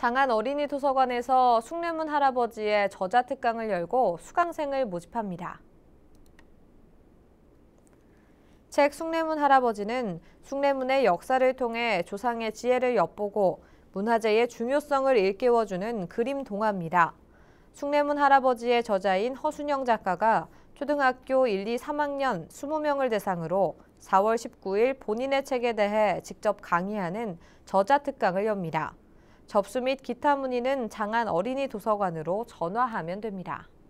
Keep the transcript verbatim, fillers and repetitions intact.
장안 어린이 도서관에서 숭례문 할아버지의 저자 특강을 열고 수강생을 모집합니다. 책 숭례문 할아버지는 숭례문의 역사를 통해 조상의 지혜를 엿보고 문화재의 중요성을 일깨워주는 그림 동화입니다. 숭례문 할아버지의 저자인 허순영 작가가 초등학교 일, 이, 삼 학년 이십 명을 대상으로 사월 십구일 본인의 책에 대해 직접 강의하는 저자 특강을 엽니다. 접수 및 기타 문의는 장안 어린이 도서관으로 전화하면 됩니다.